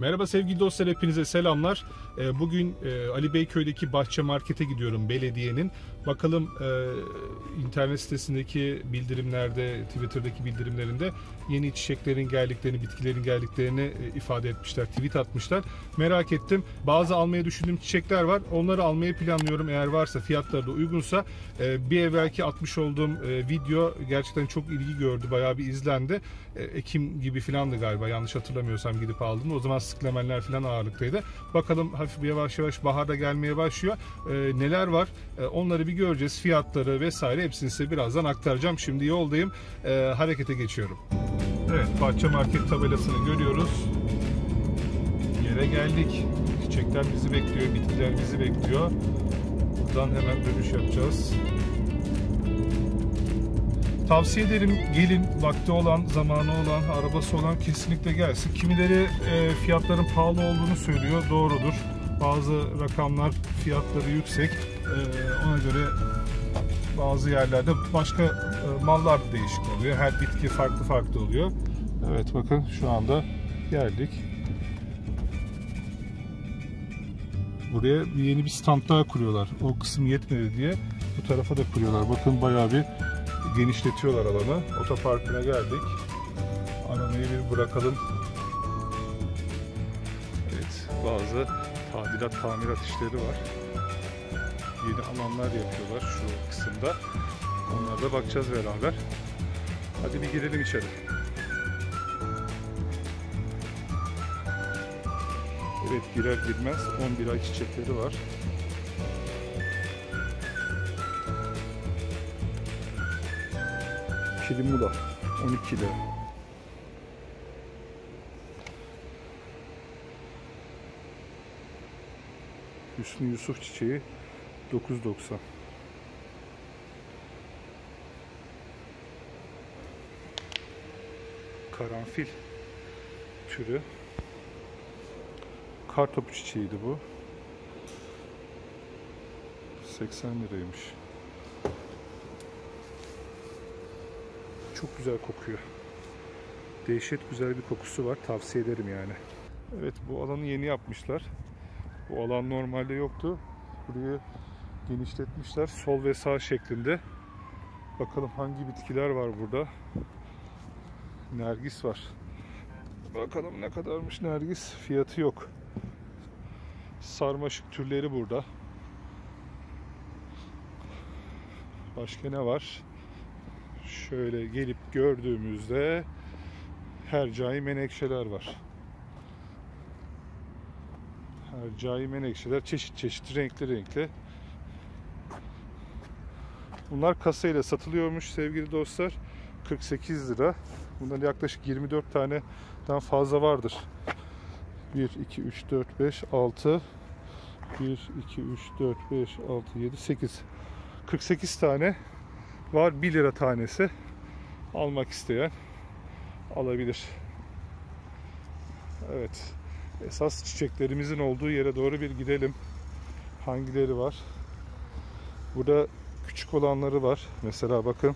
Merhaba sevgili dostlar, hepinize selamlar. Bugün Ali Beyköy'deki Bahçe Market'e gidiyorum, belediyenin. Bakalım internet sitesindeki bildirimlerde, Twitter'daki bildirimlerinde yeni çiçeklerin geldiklerini, bitkilerin geldiklerini ifade etmişler, tweet atmışlar. Merak ettim. Bazı almayı düşündüğüm çiçekler var. Onları almayı planlıyorum. Eğer varsa, fiyatları da uygunsa. Bir evvelki atmış olduğum video gerçekten çok ilgi gördü. Bayağı bir izlendi. Ekim gibi filandı galiba. Yanlış hatırlamıyorsam gidip aldım. O zaman sıklemenler falan ağırlıktaydı. Bakalım hafif yavaş yavaş bahar da gelmeye başlıyor. Neler var? Onları bir göreceğiz. Fiyatları vesaire hepsini size birazdan aktaracağım. Şimdi yoldayım. Harekete geçiyorum. Evet, Bahçe Market tabelasını görüyoruz. Yere geldik. Çiçekler bizi bekliyor. Bitkiler bizi bekliyor. Buradan hemen dönüş yapacağız. Tavsiye ederim, gelin, vakti olan, zamanı olan, arabası olan kesinlikle gelsin. Kimileri fiyatların pahalı olduğunu söylüyor, doğrudur. Bazı rakamlar, fiyatları yüksek. Ona göre bazı yerlerde başka mallar da değişik oluyor. Her bitki farklı farklı oluyor. Evet, bakın şu anda geldik. Buraya yeni bir stand daha kuruyorlar. O kısım yetmedi diye bu tarafa da kuruyorlar. Bakın bayağı bir genişletiyorlar alanı. Otoparkına geldik. Arabayı bir bırakalım. Evet, bazı tadilat, tamirat işleri var. Yeni alanlar yapıyorlar şu kısımda. Onlara da bakacağız beraber. Hadi bir girelim içeri. Evet, girer girmez 11 ay çiçekleri var. Kilimula 12 lira. Hüsnü Yusuf çiçeği 9.90. Karanfil türü. Kartopu çiçeğiydi bu. 80 liraymış. Çok güzel kokuyor. Dehşet güzel bir kokusu var. Tavsiye ederim yani. Evet, bu alanı yeni yapmışlar. Bu alan normalde yoktu. Burayı genişletmişler. Sol ve sağ şeklinde. Bakalım hangi bitkiler var burada. Nergis var. Bakalım ne kadarmış nergis. Fiyatı yok. Sarmaşık türleri burada. Başka ne var? Şöyle gelip gördüğümüzde hercai menekşeler var. Hercai menekşeler çeşit çeşit, renkli renkli. Bunlar kasayla satılıyormuş sevgili dostlar. 48 lira. Bundan yaklaşık 24 taneden fazla vardır. 1, 2, 3, 4, 5, 6 1, 2, 3, 4, 5, 6, 7, 8 48 tane var. 1 lira tanesi. Almak isteyen alabilir. Evet. Esas çiçeklerimizin olduğu yere doğru bir gidelim. Hangileri var? Burada küçük olanları var. Mesela bakın.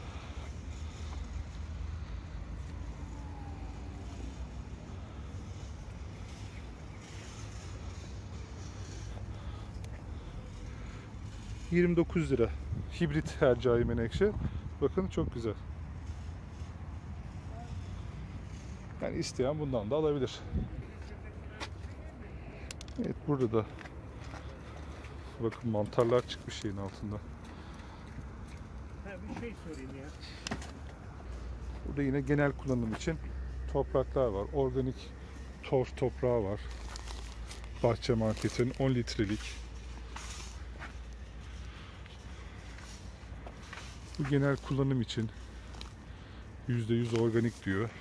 $29 lira. Hibrit hercai menekşe. Bakın çok güzel. Yani isteyen bundan da alabilir. Evet, burada da bakın mantarlar çıkmış şeyin altında. Bir şey sorayım ya. Burada yine genel kullanım için topraklar var. Organik torf toprağı var. Bahçe Market'in 10 litrelik. Bu genel kullanım için %100 organik diyor.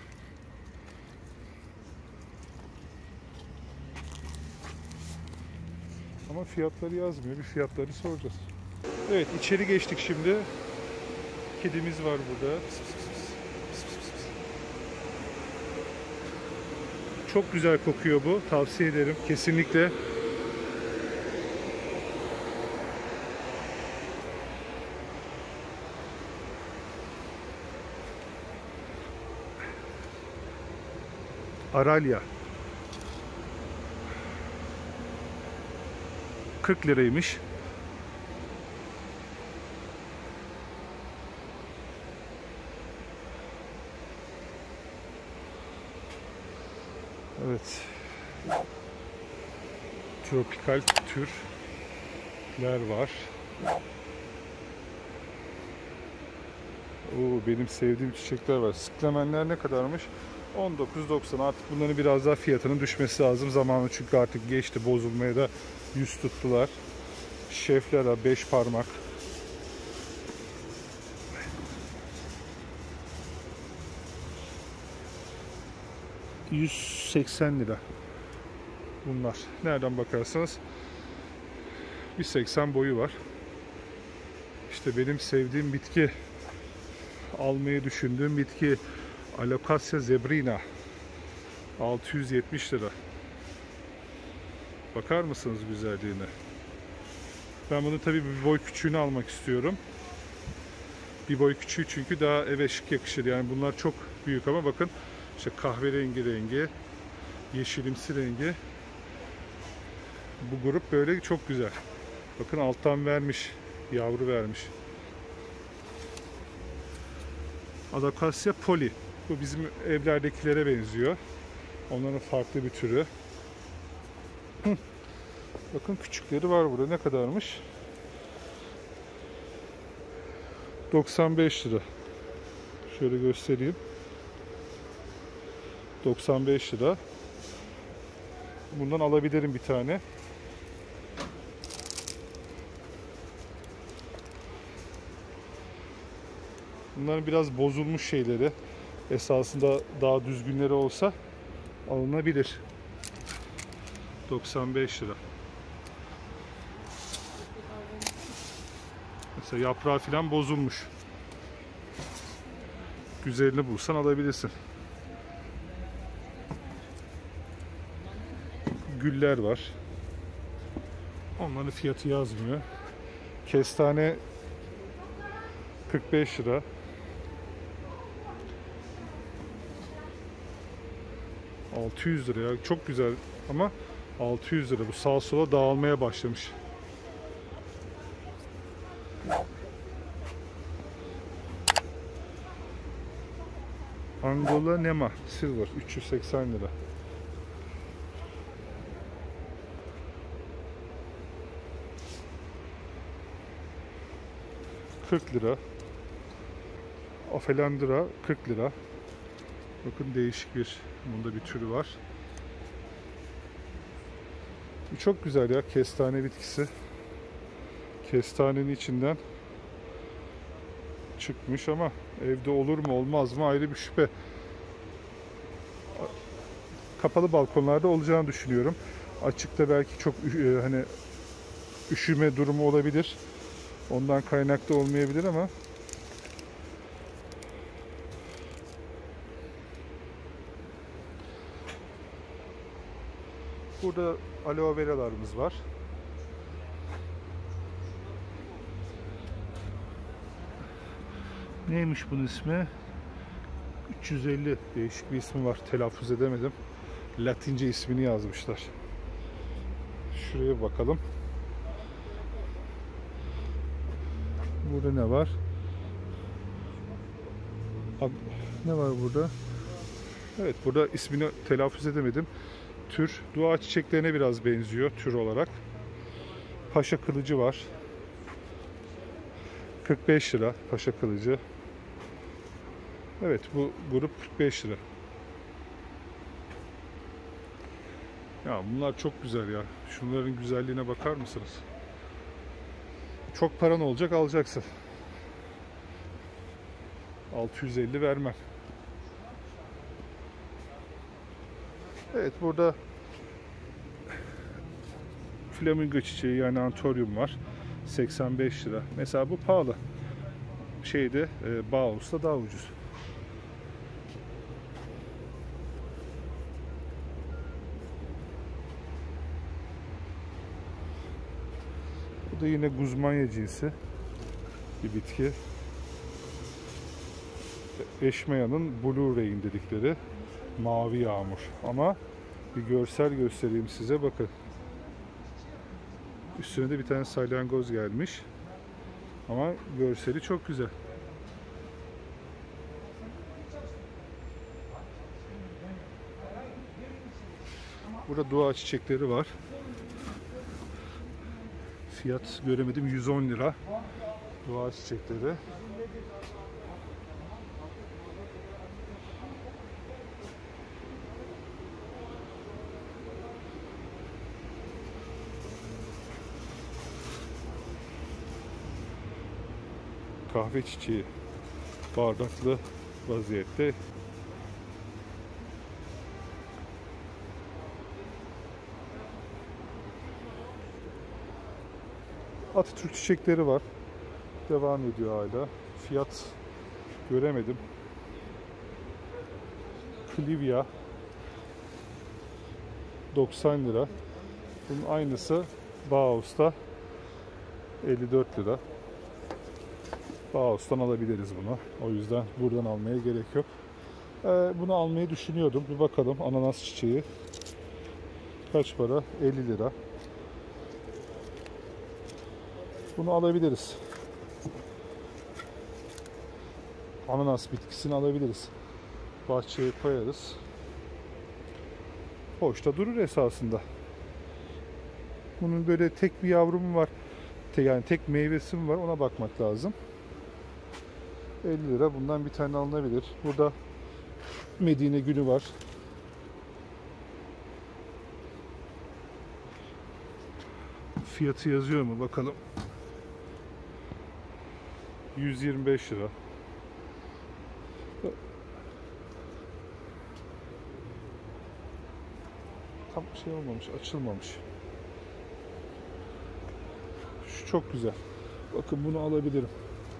Ama fiyatları yazmıyor. Bir fiyatları soracağız. Evet, içeri geçtik şimdi. Kedimiz var burada. Çok güzel kokuyor bu. Tavsiye ederim. Kesinlikle. Aralya. 40 liraymış. Evet. Tropikal türler var. Oo, benim sevdiğim çiçekler var. Sıklamenler ne kadarmış? 19.90. Artık bunların biraz daha fiyatının düşmesi lazım. Zamanı çünkü artık geçti. Bozulmaya da yüz tuttular. Şeflera 5 parmak. $180. Bunlar. Nereden bakarsanız 1.80 boyu var. İşte benim sevdiğim bitki, almayı düşündüğüm bitki Alocasia zebrina. 670 lira. Bakar mısınız güzelliğine? Ben bunu tabii bir boy küçüğünü almak istiyorum. Bir boy küçüğü çünkü daha eve şık yakışır. Yani bunlar çok büyük ama bakın işte kahverengi rengi, yeşilimsi rengi. Bu grup böyle çok güzel. Bakın alttan vermiş, yavru vermiş. Alocasia poli. Bu bizim evlerdekilere benziyor. Onların farklı bir türü. Bakın küçükleri var burada. Ne kadarmış? 95 lira. Şöyle göstereyim. 95 lira. Bundan alabilirim bir tane. Bunların biraz bozulmuş şeyleri. Esasında daha düzgünleri olsa alınabilir. 95 lira. Mesela yaprağı falan bozulmuş. Güzelini bulsan alabilirsin. Güller var. Onların fiyatı yazmıyor. Kestane 45 lira. $600 ya. Çok güzel ama 600 lira. Bu sağa sola dağılmaya başlamış. Angola Nema Silver 380 lira. $40. Ophelandra 40 lira. Bakın değişik bir, bunda bir türü var. Bu çok güzel ya, kestane bitkisi. Kestanenin içinden çıkmış ama evde olur mu olmaz mı ayrı bir şüphe. Kapalı balkonlarda olacağını düşünüyorum. Açıkta belki çok hani üşüme durumu olabilir. Ondan kaynaklı olmayabilir ama burada aloe veralarımız var. Neymiş bunun ismi? 350, değişik bir ismi var. Telaffuz edemedim. Latince ismini yazmışlar. Şuraya bakalım. Burada ne var? Ne var burada? Evet, burada ismini telaffuz edemedim. Tür, dua çiçeklerine biraz benziyor tür olarak. Paşa kılıcı var. 45 lira paşa kılıcı. Evet, bu grup 45 lira. Ya bunlar çok güzel ya. Şunların güzelliğine bakar mısınız? Çok paran olacak, alacaksın. 650 vermem. Evet, burada flamingo çiçeği yani antoryum var. 85 lira. Mesela bu pahalı. Şeyde Bauhaus'ta daha ucuz. Bu da yine guzmanya cinsi bir bitki. Eşmaya'nın Blue Rain dedikleri mavi yağmur. Ama bir görsel göstereyim size, bakın. Üstüne de bir tane salyangoz gelmiş. Ama görseli çok güzel. Burada dua çiçekleri var. Fiyat göremedim, 110 lira. Dua çiçekleri. Kahve çiçeği bardaklı vaziyette. Atatürk çiçekleri var. Devam ediyor hala. Fiyat göremedim. Clivia 90 lira. Bunun aynısı Bauhaus'ta 54 lira. Bauhaus'tan alabiliriz bunu. O yüzden buradan almaya gerek yok. Bunu almayı düşünüyordum. Bir bakalım. Ananas çiçeği. Kaç para? 50 lira. Bunu alabiliriz. Ananas bitkisini alabiliriz. Bahçeye koyarız. Hoş da durur esasında. Bunun böyle tek bir yavru mu var? Yani tek meyvesi mi var? Ona bakmak lazım. 50 lira. Bundan bir tane alınabilir. Burada Medine gülü var. Fiyatı yazıyor mu? Bakalım. 125 lira. Tam şey olmamış, açılmamış. Şu çok güzel. Bakın bunu alabilirim.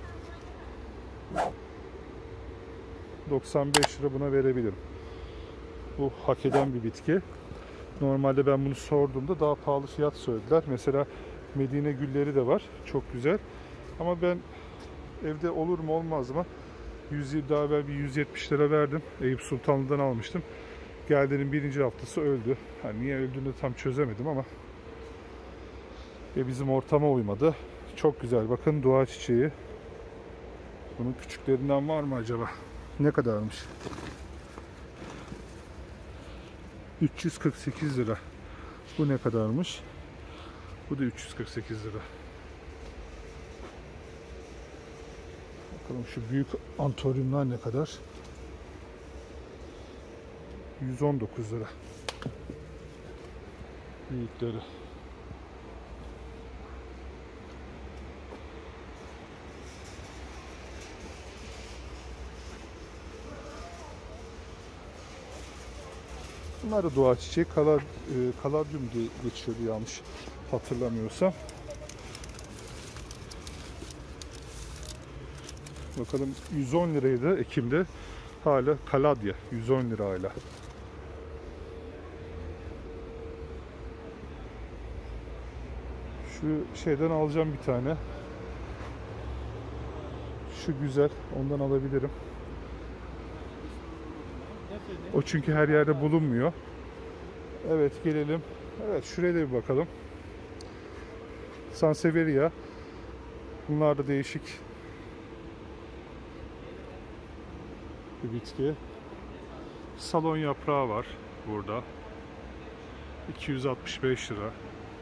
95 lira buna verebilirim. Bu hak eden bir bitki. Normalde ben bunu sorduğumda daha pahalı fiyat söylediler. Mesela Medine gülleri de var. Çok güzel. Ama ben evde olur mu olmaz mı? Daha evvel bir 170 lira verdim. Eyüp Sultanlı'dan almıştım. Geldiğinin birinci haftası öldü. Yani niye öldüğünü tam çözemedim ama bizim ortama uymadı. Çok güzel. Bakın dua çiçeği. Bunun küçüklerinden var mı acaba? Ne kadarmış? 348 lira. Bu ne kadarmış? Bu da 348 lira. Bakalım şu büyük antoryumlar ne kadar? 119 lira. Büyükleri. Bunlar da doğa çiçeği. Kaladyum diye geçiyordu yanlış hatırlamıyorsam. Bakalım 110 liraydı Ekim'de. Hala kaladya 110 lirayla. Şu şeyden alacağım bir tane. Şu güzel. Ondan alabilirim. O çünkü her yerde bulunmuyor. Evet gelelim. Evet şuraya da bir bakalım. Sansevieria. Bunlar da değişik bir bitki. Salon yaprağı var burada. 265 lira.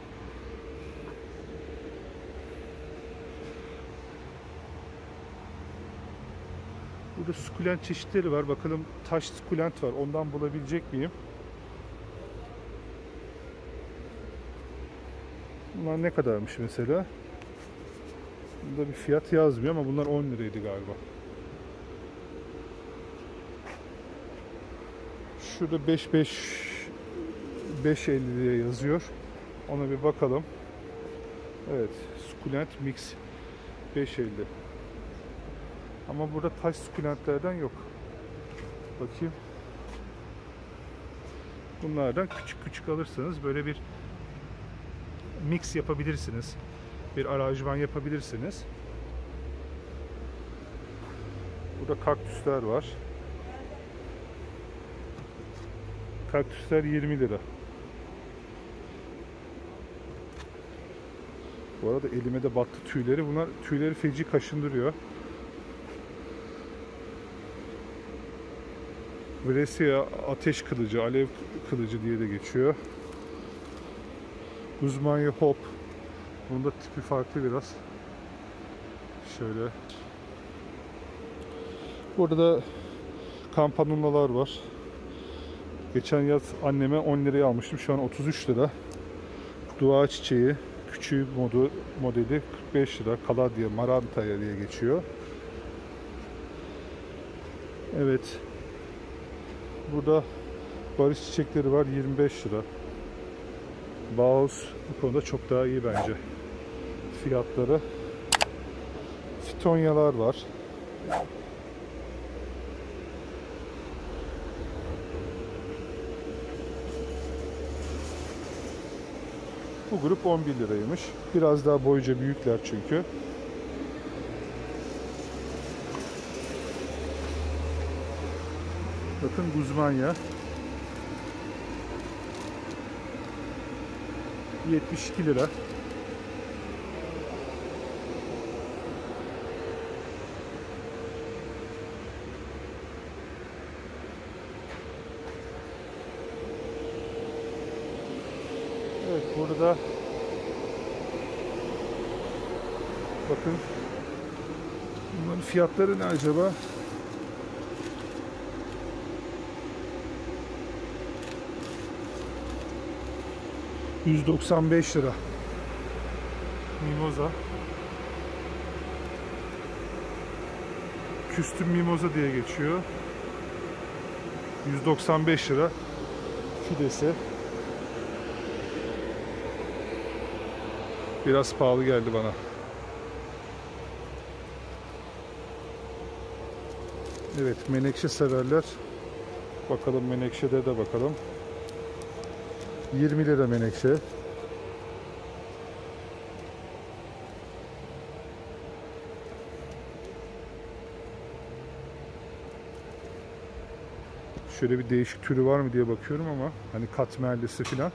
Burada sukulent çeşitleri var. Bakalım taş sukulent var. Ondan bulabilecek miyim? Bunlar ne kadarmış mesela? Bunda bir fiyat yazmıyor ama bunlar 10 liraydı galiba. Şurada 5.50 diye yazıyor. Ona bir bakalım. Evet, sukulent mix 5.50. Ama burada taş sukulentlerden yok. Bakayım. Bunlardan küçük küçük alırsanız böyle bir mix yapabilirsiniz. Bir aranjman yapabilirsiniz. Burada kaktüsler var. Kaktüsler 20 lira. Bu arada elime de battı tüyleri. Bunlar tüyleri feci kaşındırıyor. Brescia ateş kılıcı, alev kılıcı diye de geçiyor. Guzmanya Hop. Bunun da tipi farklı biraz. Şöyle. Burada da kampanulalar var. Geçen yaz anneme 10 liraya almıştım. Şu an 33 lira. Dua çiçeği. Küçüğü modeli 45 lira. Kaladya, Marantaya diye geçiyor. Evet. Burada barış çiçekleri var. 25 lira. Bauhaus bu konuda çok daha iyi bence. Fiyatları. Fitonyalar var. Bu grup 11 liraymış. Biraz daha boyunca büyükler çünkü. Bakın Guzmanya. 72 lira. Evet, burada bakın bunların fiyatları ne acaba? $195 lira. Mimoza. Küstüm mimoza diye geçiyor. 195 lira. Fidesi. Biraz pahalı geldi bana. Evet, menekşe severler. Bakalım menekşede de bakalım. 20 lira menekşe. Şöyle bir değişik türü var mı diye bakıyorum ama hani katmerlisi filan.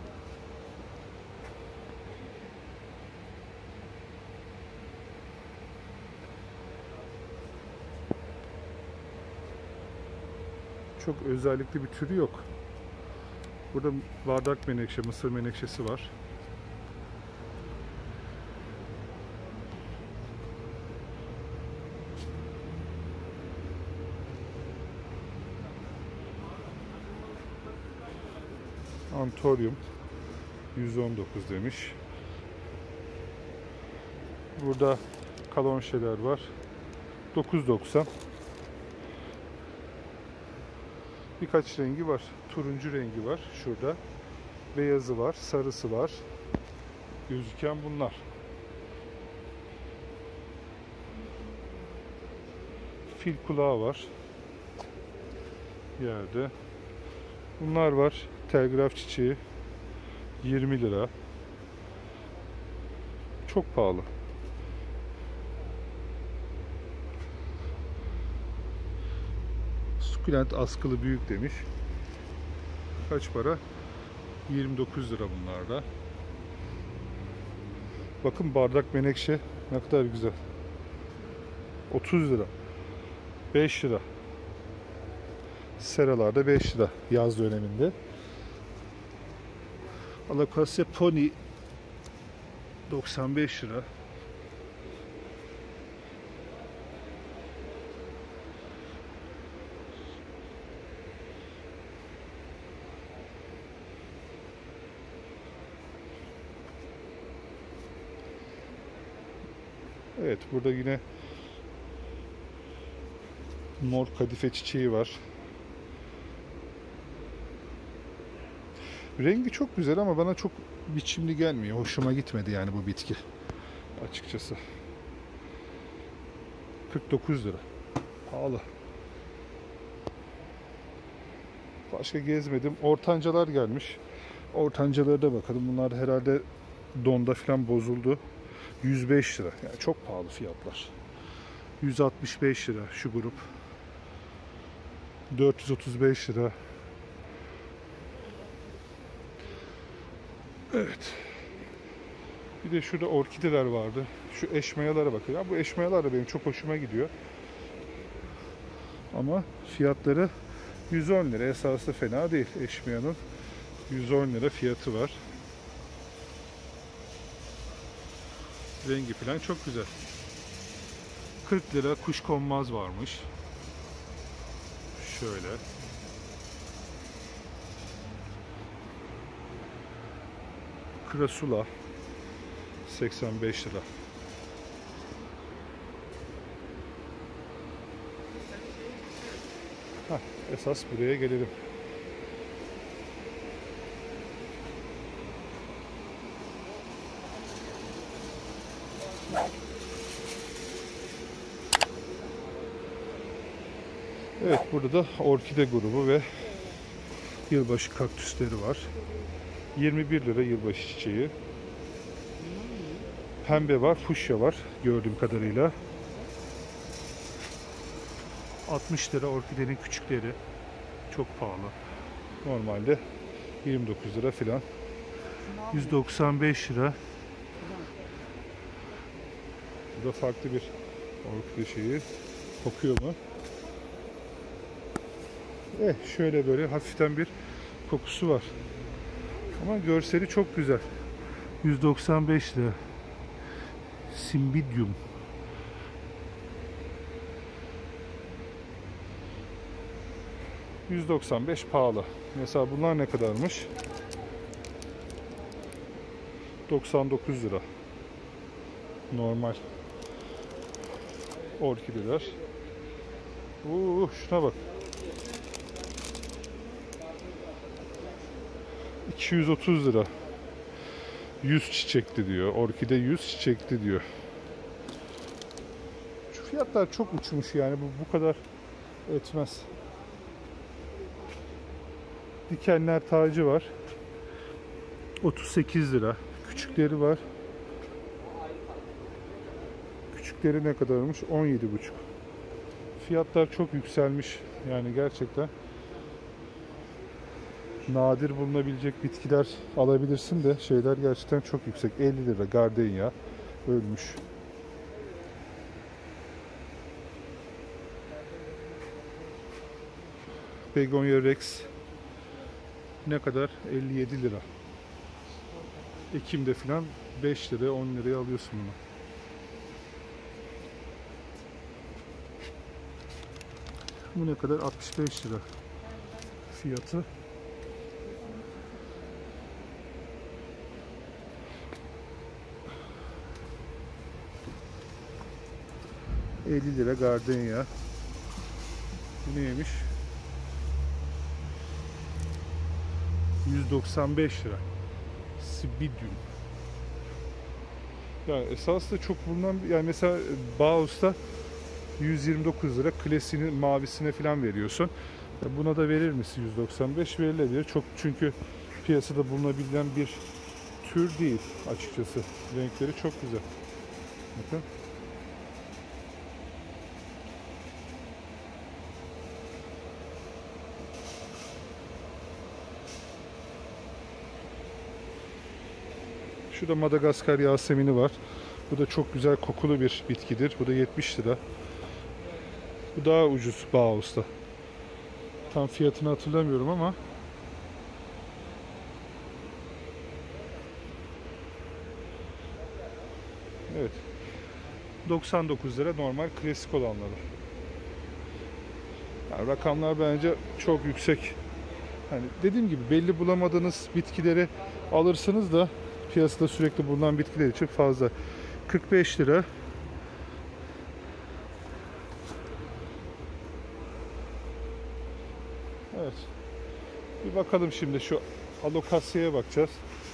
Çok özellikli bir türü yok. Burada bardak menekşe, mısır menekşesi var. Antorium 119 demiş. Burada kalonşeler var. 9.90. Birkaç rengi var. Turuncu rengi var şurada. Beyazı var, sarısı var. Gözüken bunlar. Fil kulağı var. Yerde. Bunlar var. Telgraf çiçeği 20 lira. Çok pahalı. Sukulent askılı büyük demiş. Kaç para? 29 lira bunlar da. Bakın bardak menekşe ne kadar güzel. 30 lira. 5 lira. Seralarda 5 lira yaz döneminde. Alakasya Pony 95 lira. Evet, burada yine mor kadife çiçeği var. Rengi çok güzel ama bana çok biçimli gelmiyor. Hoşuma gitmedi yani bu bitki. Açıkçası. 49 lira. Pahalı. Başka gezmedim. Ortancalar gelmiş. Ortancalara da bakalım. Bunlar herhalde donda falan bozuldu. 105 lira. Yani çok pahalı fiyatlar. 165 lira şu grup. 435 lira. Evet. Bir de şurada orkideler vardı. Şu eşmayalara bakın. Ya bu eşmayalar da benim çok hoşuma gidiyor. Ama fiyatları 110 lira. Esası fena değil. Eşmayanın 110 lira fiyatı var. Rengi falan çok güzel. 40 lira kuşkonmaz varmış. Şöyle. Krasula 85 lira. Esas buraya gelelim. Evet, burada da orkide grubu ve yılbaşı kaktüsleri var. 21 lira yılbaşı çiçeği. Pembe var, fuşya var gördüğüm kadarıyla. 60 lira orkidenin küçükleri. Çok pahalı. Normalde 29 lira filan. 195 lira. Bu da farklı bir orkide şeyi. Kokuyor mu? Şöyle böyle hafiften bir kokusu var. Ama görseli çok güzel. 195 lira. Cymbidium. $195 pahalı. Mesela bunlar ne kadarmış? 99 lira. Normal orkideler. Şuna bak. 230 lira. 100 çiçekli diyor. Orkide 100 çiçekli diyor. Şu fiyatlar çok uçmuş yani. Bu kadar etmez. Dikenler tacı var. 38 lira. Küçükleri var. Küçükleri ne kadarmış? 17,5. Fiyatlar çok yükselmiş. Yani gerçekten nadir bulunabilecek bitkiler alabilirsin de şeyler gerçekten çok yüksek. 50 lira gardenya ölmüş. Begonya Rex ne kadar? 57 lira. Ekim'de filan 5 liraya 10 liraya alıyorsun bunu. Bu ne kadar? 65 lira fiyatı. ...50 lira gardenya. Bu neymiş? 195 lira. Cymbidium. Yani esas da çok bulunan, yani mesela Bauhaus'ta 129 lira, klasiğinin mavisine falan veriyorsun. Buna da verir misin? 195 verilebilir. Çok, çünkü piyasada bulunabilen bir tür değil açıkçası. Renkleri çok güzel. Bakın. Şurada Madagaskar Yasemini var. Bu da çok güzel kokulu bir bitkidir. Bu da 70 lira. Bu daha ucuz Bauhaus'ta. Tam fiyatını hatırlamıyorum ama evet. 99 lira normal klasik olanları. Yani rakamlar bence çok yüksek. Hani dediğim gibi belli bulamadığınız bitkileri alırsınız da piyasada sürekli bulunan bitkiler için fazla. 45 lira. Evet. Bir bakalım şimdi şu alokasya'ya bakacağız.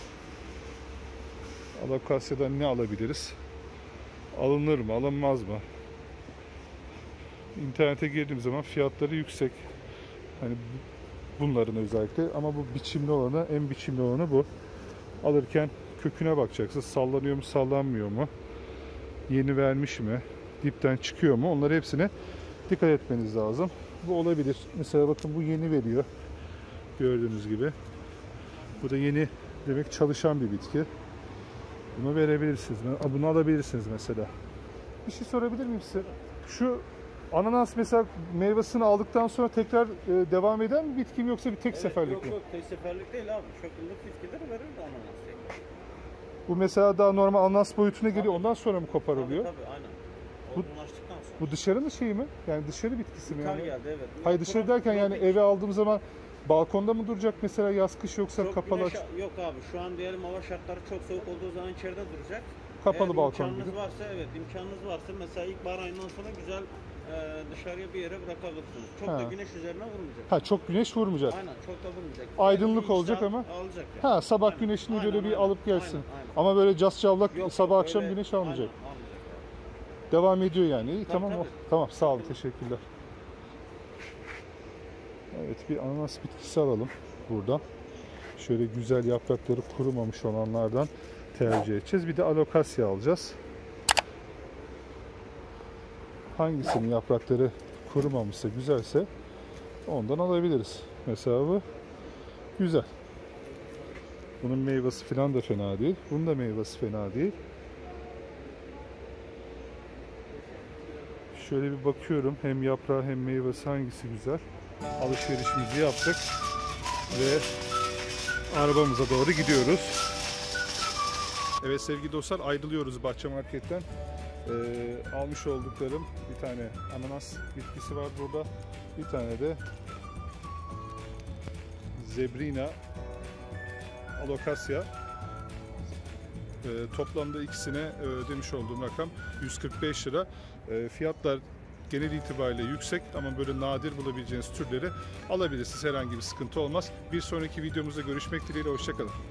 Alokasya'dan ne alabiliriz? Alınır mı, alınmaz mı? İnternete girdiğim zaman fiyatları yüksek. Hani bunların özellikle, ama bu biçimli olanı, en biçimli olanı bu. Alırken köküne bakacaksın. Sallanıyor mu, sallanmıyor mu? Yeni vermiş mi? Dipten çıkıyor mu? Onları hepsine dikkat etmeniz lazım. Bu olabilir. Mesela bakın, bu yeni veriyor. Gördüğünüz gibi. Bu da yeni demek çalışan bir bitki. Bunu verebilirsiniz. Bunu alabilirsiniz mesela. Bir şey sorabilir miyim size? Şu ananas mesela meyvesini aldıktan sonra tekrar devam eden bir bitki mi yoksa bir tek seferlik yok, mi? Yok tek seferlik değil abi. Çok yıllık bitkileri verir de ananas tekrar. Bu mesela daha normal ananas boyutuna geliyor. Ondan sonra mı koparılıyor? Tabii aynen. Bu- Olgunlaştıktan sonra. Bu dışarının şeyi mi? Yani dışarı bitkisi mi Kar yani? geldi evet. Hayır dışarı derken yani Tropik- eve aldığım zaman balkonda mı duracak mesela yaz kış yoksa çok kapalı güneş- aç- Yok abi şu an diyelim hava şartları çok soğuk olduğu zaman içeride duracak. kapalı Eğer balkon imkanınız gibi. varsa evet imkanınız varsa mesela ilkbahar ayından sonra güzel dışarıya bir yere bırakabilirsiniz. Çok Ha. da güneş üzerine vurmayacak. Ha çok güneş vurmayacak. Aynen çok da vurmayacak. Aydınlık Bir iki olacak saat ama. alacak yani. Ha sabah Aynen, güneşini aynen, böyle bir aynen, alıp gelsin. aynen, aynen. Ama böyle cas Yok, sabah yok, akşam öyle- güneş almayacak. Aynen, almayacak. Devam ediyor yani. İyi Tabii, tamam. tabii. Tamam sağ olun teşekkürler. Evet bir ananas bitkisi alalım buradan. Şöyle güzel yaprakları kurumamış olanlardan tercih edeceğiz. Bir de alokasya alacağız. Hangisinin yaprakları kurumamışsa güzelse ondan alabiliriz. Mesela bu güzel. Bunun meyvesi falan da fena değil. Bunun da meyvesi fena değil. Şöyle bir bakıyorum. Hem yaprağı hem meyvesi hangisi güzel. Alışverişimizi yaptık. Ve arabamıza doğru gidiyoruz. Evet sevgili dostlar ayrılıyoruz Bahçe Market'ten. Almış olduklarım bir tane ananas bitkisi var burada. Bir tane de Zebrina alokasya. Toplamda ikisine ödemiş olduğum rakam 145 lira. Fiyatlar genel itibariyle yüksek ama böyle nadir bulabileceğiniz türleri alabilirsiniz. Herhangi bir sıkıntı olmaz. Bir sonraki videomuzda görüşmek dileğiyle. Hoşça kalın.